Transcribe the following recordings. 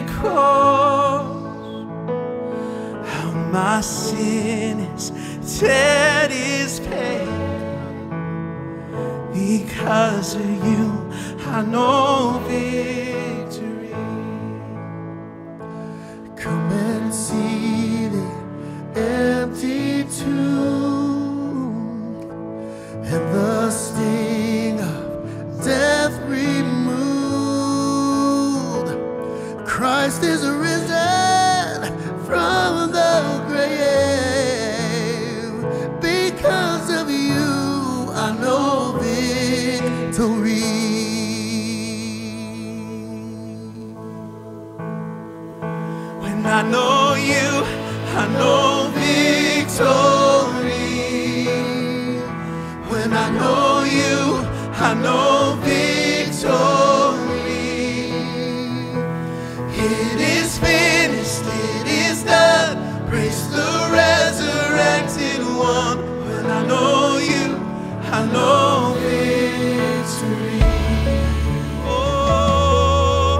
how my sin is debt is paid. Because of you, I know victory. Come and see the empty tomb and the sting of death removed. Christ is risen from the grave. Because of you, I know victory. When I know you, I know victory. When I know you, I know victory. It is finished, it is done. Praise the resurrected one. When I know you, I know victory. Oh,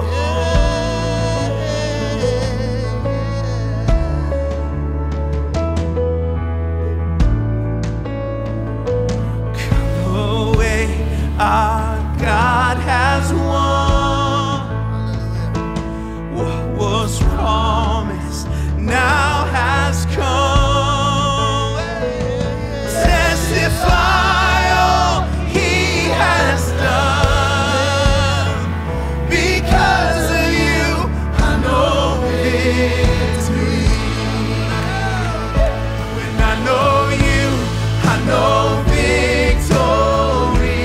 come away, our God has won. What was promised now has come. Testify all he has done. Because of you, I know victory. When I know you, I know victory.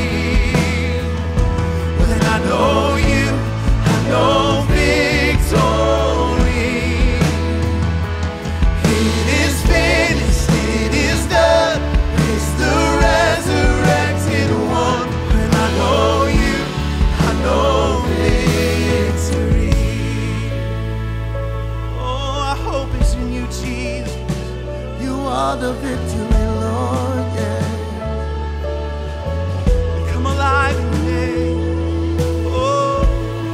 When I know you, I know victory. It is finished, it is done. It's the resurrected one. When I know you, I know victory. Oh, our hope is in you, Jesus. You are the victory, Lord, yeah. Come alive in me. Oh,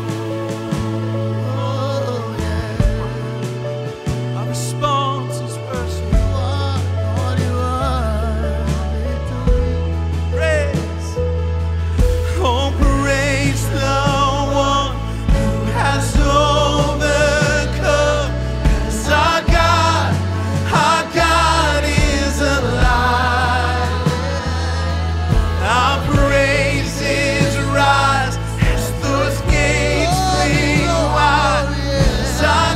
Oh, yeah. our response is worship. You are, Lord, you are victory. Praise. Oh, praise the one who has overcome. 'Cause our God is alive. Our praises rise as those gates fling wide. 'Cause our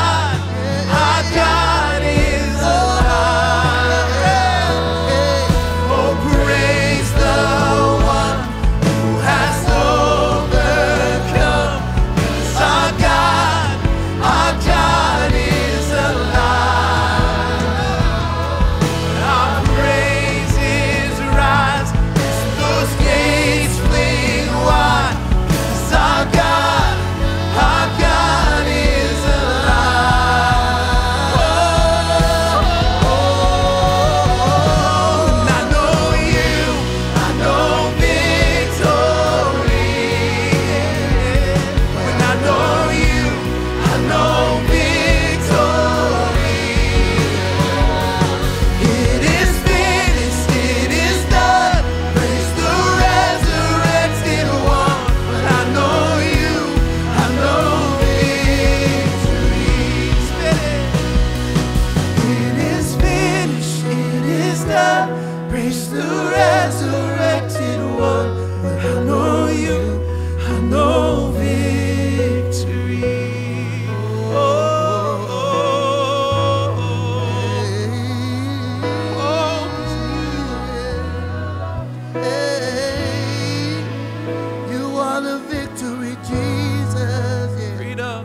God is alive. Oh, praise the one who has overcome. 'Cause our God is alive. Our praises rise as those gates fling wide. 'Cause our God is alive. And I know you, I know victory. When I know you, I know victory. It is finished, it is done. Praise the resurrected one. When I know you, I know victory. It is finished, it is done. Praise the resurrected one. When I know you, I know victory. Oh, oh, oh, oh, it's Hey, you are the victory, Jesus. Yeah. freedom.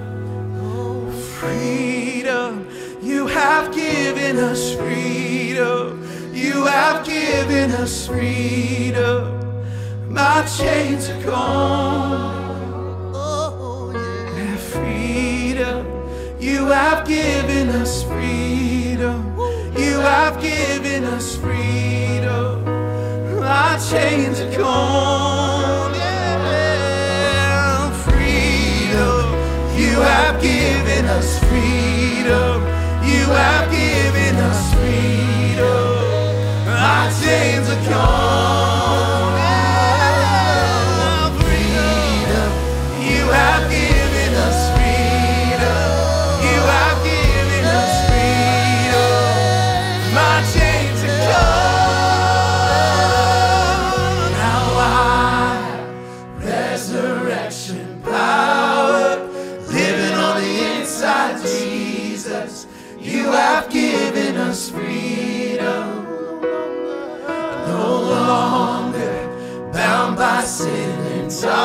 Freedom, you have given us freedom. You have given us freedom. My chains are gone. Oh, yeah. And freedom, you have given us freedom. You have given us freedom. My chains are gone. Yeah. Freedom, you have given given us freedom. You have given us freedom. Our chains are gone. Freedom. You have given us freedom. You have given us freedom. My chains are gone. Now I have resurrection power living on the inside, Jesus. You have given us freedom. No longer bound by sin and time.